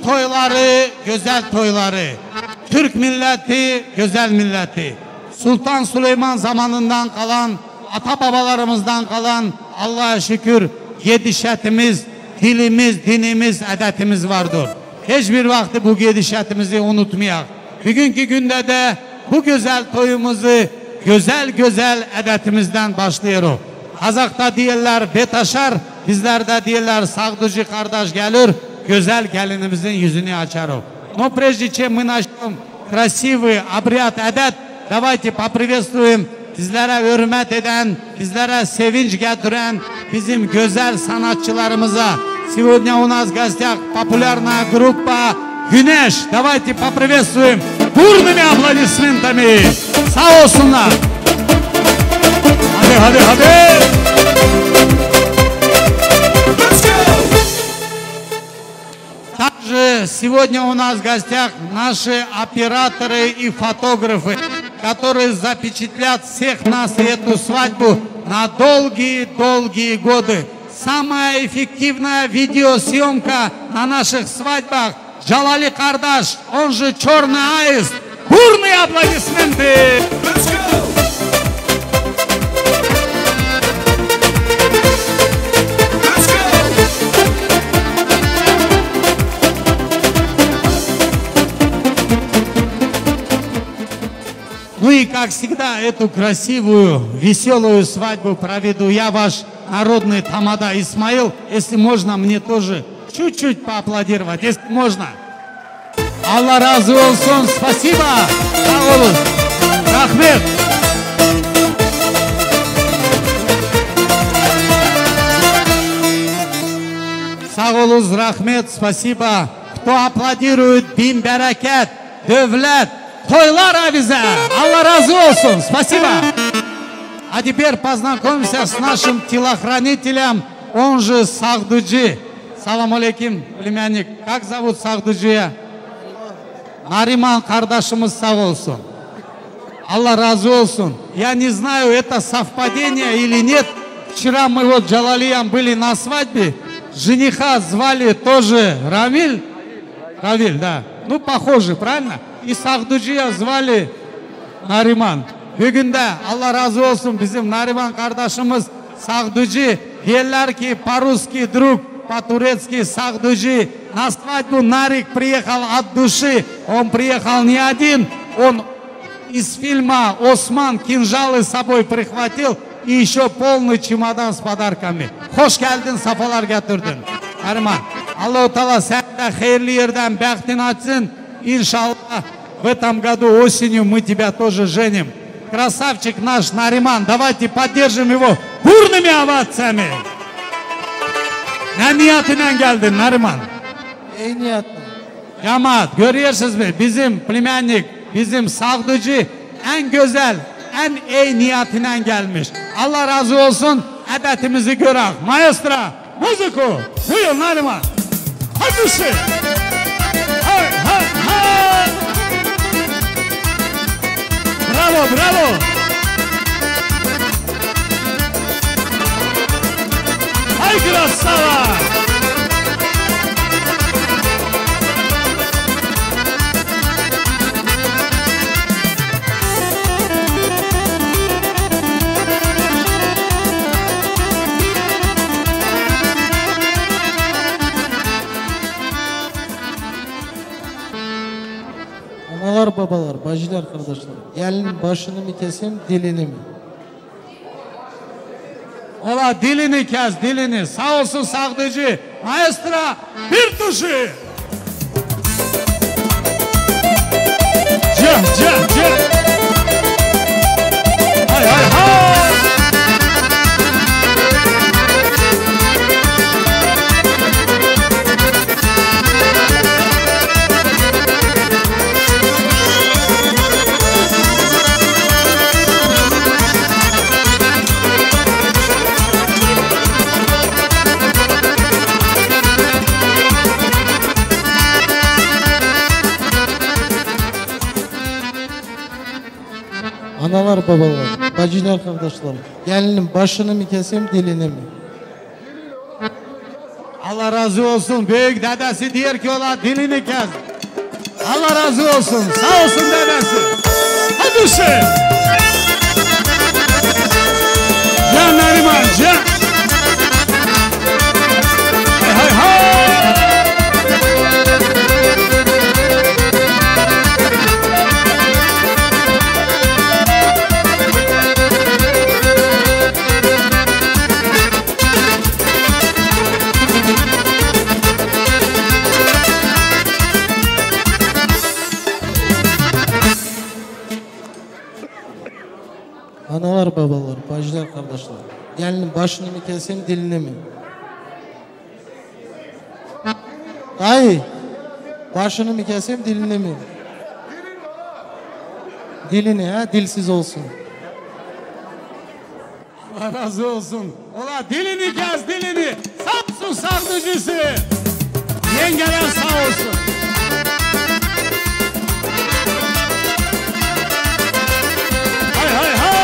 toyları, güzel toyları. Türk milleti, güzel milleti. Sultan Süleyman zamanından kalan, ata babalarımızdan kalan Allah'a şükür gedişetimiz, dilimiz, dinimiz, adetimiz vardır. Hiçbir vakti bu gedişetimizi unutmayak. Bugünkü günde de bu güzel toyumuzu güzel adetimizden başlıyoruz. Kazak'ta diyorlar betaşar, bizlerde diyorlar sağducu kardeş gelir, güzel gelinimizin yüzünü açarız. Но прежде чем мы начнем красивый обряд adet, давайте поприветствуем bizlere hürmet eden, bizlere sevinç getiren bizim güzel sanatçılarımıza. Сегодня у нас в гостях популярная группа Güneş. Давайте поприветствуем бурными аплодисментами. Sağ olsunlar. Hadi. Также сегодня у нас в гостях наши операторы и фотографы, которые запечатлят всех нас и эту свадьбу на долгие годы. Самая эффективная видеосъемка на наших свадьбах Джалали Кардаш, он же Черный Аист. Бурные аплодисменты! Ну и как всегда эту красивую, веселую свадьбу проведу я, ваш народный тамада Исмаил. Если можно, мне тоже чуть-чуть поаплодировать, если можно. Алла разы olsun, спасибо. Sağ olun. Rahmet. Sağ olun, rahmet, спасибо. Кто аплодирует, бим берекет, devlet. Toylar bize. Allah razı olsun. Спасибо. А теперь познакомимся с нашим телохранителем, он же Сагдуджи. Салам алейкум, племянник. Как зовут Сагдуджия? Нариман кардашымыз сау olsun. Allah разы olsun. Я не знаю, это совпадение или нет. Вчера мы вот с Джалалием были на свадьбе. Жениха звали тоже Равиль. Равиль, да. Ну, похоже, правильно? И Сагдуджия звали Нариман. Бүгін де Allah разы olsun bizim Нариман кардашымыз Сагдуджи. Елларки по-русски друг, по-турецки Сагдуджи. На свадьбу Нарик приехал от души. Он приехал не один. Он из фильма «Осман» кинжалы с собой прихватил. И еще полный чемодан с подарками. Хош келдин, сафалар гетирдин. Нариман, Аллаху Таала сәнді хайырлы ерден бәқтин açsın. Иншаллах, в этом году осенью мы тебя тоже женим. Красавчик наш Нариман, давайте поддержим его бурными овациями. Ne niyetinden geldin Nariman? İyi niyetle. Cemaat, görüyorsunuz mu? Bizim plемянник, bizim Sağducu en güzel, en iyi niyetinden gelmiş. Allah razı olsun, adetimizi görək. Maestro, muziku, buyur Nariman. Hadi şey. Hay. Bravo. Hay krasava. Analar, babalar, bacılar, kardeşler. Gelinin başını mı keseyim, dilini mi? Ola dilini kes, dilini. Sağ olsun Sağducu. Maestro, bir tuşu. Cih. Hay. Analar, babalar, bacılar, kardeşler. Gelinin başını mı keseyim, dilini mi? Allah razı olsun. Büyük dedesi diyor ki ola dilini kes. Allah razı olsun. Sağ olsun dedesi. Hadi şey. Can Neriman can. Hay hay hay. Analar, babalar, bacılar, kardeşler. Gelinin başını mı keseyim, dilini mi? Dayı, başını mı keseyim, dilini mi? Dilini ha, dilsiz olsun. Allah razı olsun. Ola dilini kes dilini. Sağ olsun sardıcısı. Yengeler sağ olsun. Hay hay hay.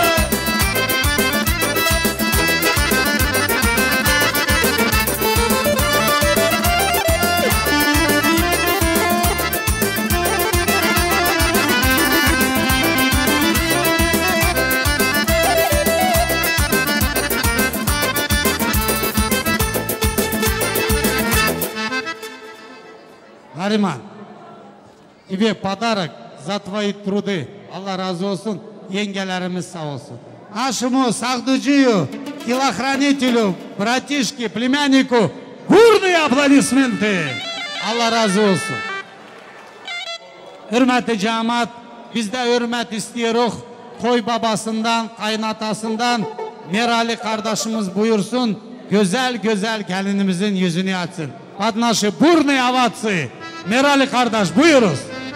Нариман, тебе подарок за твои труды. Allah razı olsun. Yengelerimiz sağ olsun. Нашему Сагдуджию, телохранителю, братишке, племяннику, бурные аплодисменты. Allah razı olsun. Hürmetli cemaat, biz de hürmet istiyoruz. Toy babasından, kaynatasından Merali kardeşimiz buyursun. Güzel güzel gelinimizin yüzünü açsın. Под наши бурные овации. Merali kardeş buyuruz.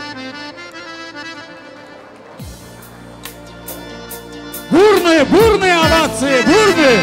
Бурные овации, бурные.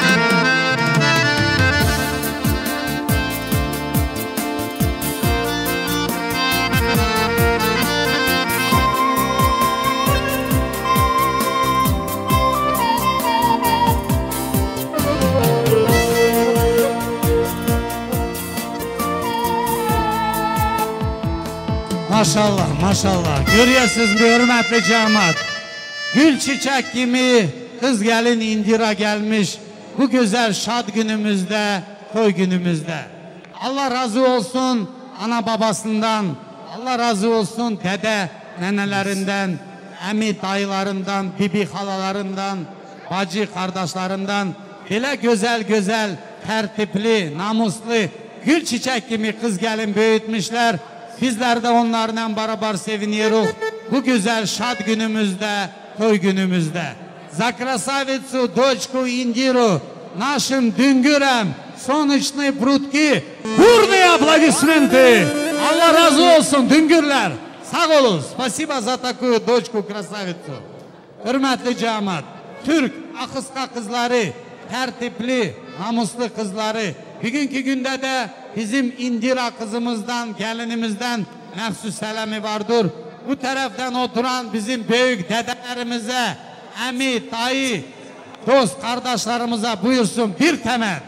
Maşallah, maşallah. Görüyorsunuz bir hürmetli cemaat. Gül çiçek gibi kız gelin indira gelmiş. Bu güzel şad günümüzde, toy günümüzde. Allah razı olsun ana babasından. Allah razı olsun dede nenelerinden, emi dayılarından, bibi halalarından, bacı kardeşlerinden. Böyle güzel güzel, tertipli, namuslu, gül çiçek gibi kız gelin büyütmüşler. Bizler de onlarla beraber seviniyoruz. Bu güzel şad günümüzde, toy günümüzde. За красавицу, дочку Индиру, нашим düngürem, солнечные прутки, бурные аплодисменты. Allah razı olsun düngürler. Sağ olun. Спасибо за такую дочку красавицу. Hürmetli cemaat, Türk akıska kızları, tertipli, namuslu kızları. Bugünkü günde de bizim Indira kızımızdan, gelinimizden məxsus selamı vardır. Bu taraftan oturan bizim büyük dedelerimize, emi, dayı, dost kardeşlerimize buyursun bir temel.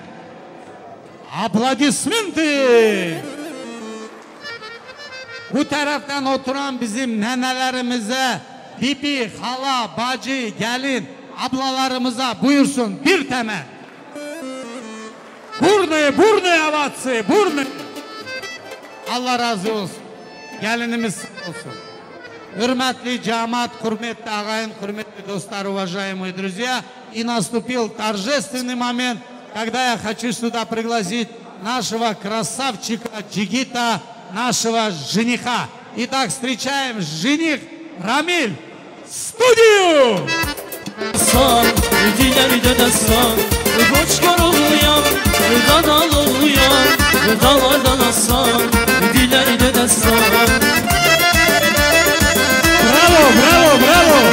Aplodismenti. Bu taraftan oturan bizim nenelerimize, bibi, hala, bacı, gelin, ablalarımıza buyursun bir temel. Burnu avatsı, burnu. Allah razı olsun. Gelinimiz olsun. Hürmetli cemaat, hürmetli ağayın, hürmetli dostlar, уважаемые друзья. И наступил торжественный момент, когда я хочу сюда пригласить нашего красавчика Джигита, нашего жениха. Итак, встречаем жених Рамиль. Студию! San, diler de san, koçkar oluyan, danalı oluyan, dağlardan asan, diler de san. Bravo, bravo, bravo!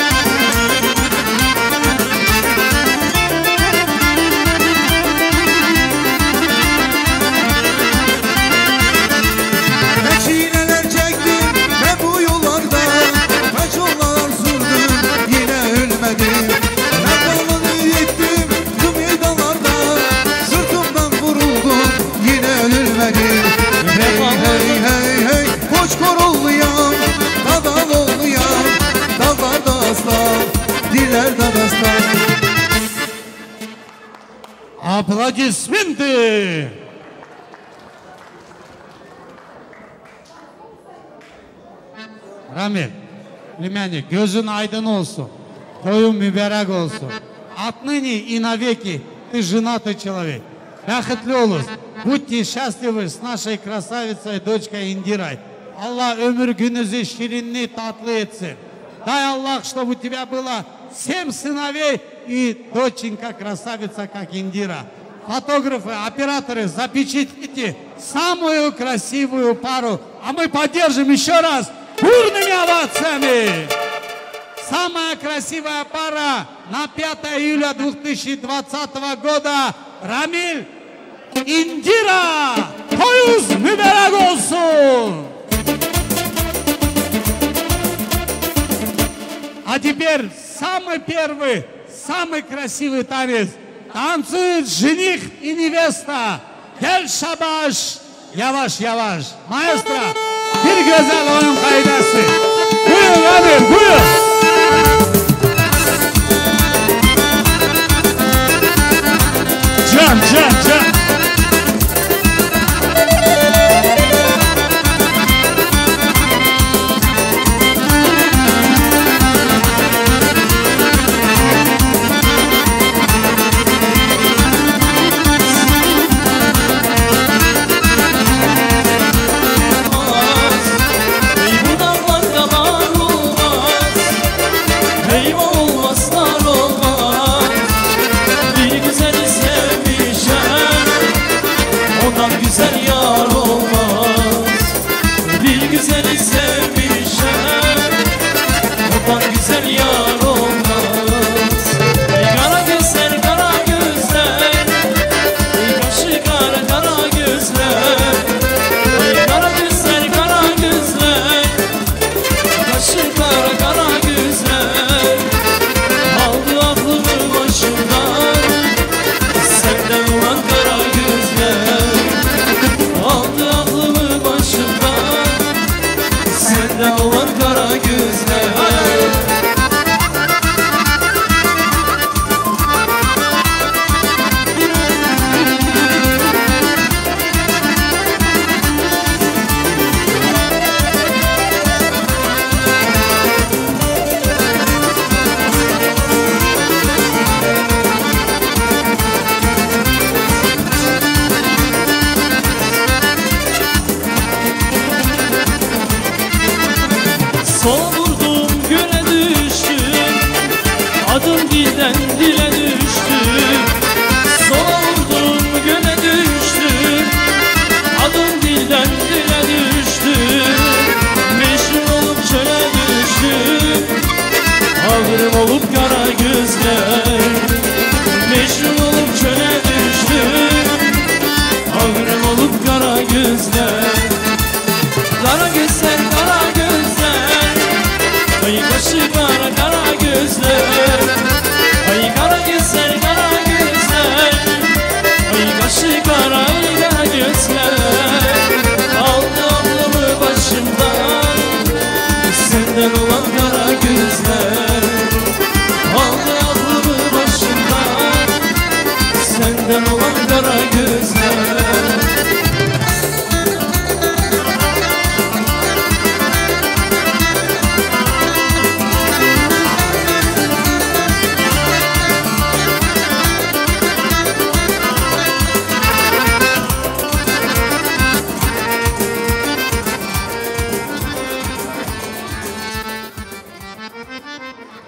Ne çileler çektim ben bu yollarda, kaç yollar sürdüm yine ölmedim. Ne dalını yettim bu meydanlarda, sırtımdan vuruldum Аплодисменты! Рамиль, племянник, gözün aydın olsun. Toyun mübarek olsun. Отныне и навеки ты женатый человек. Бақытлы олыңыз. Будьте счастливы с нашей красавицей, дочкой Индирой. Аллах ömür gününüzü şirinli, tatlı etsin. Дай Аллах, чтобы у тебя было 7 сыновей и доченька красавица, как Индира. Фотографы, операторы, запечатлите самую красивую пару. А мы поддержим еще раз бурными овациями. Самая красивая пара на 5 июля 2020 года. Рамиль, Индира, toyunuz mübarek olsun. А теперь самый первый, самый красивый танец. Танцуют жених и невеста. Gel şabaş, yavaş yavaş. Maestro, bir güzel oyun kaidesi. Buyur Ramil, buyur. Can, can, can. Kara gözler, kara gözler.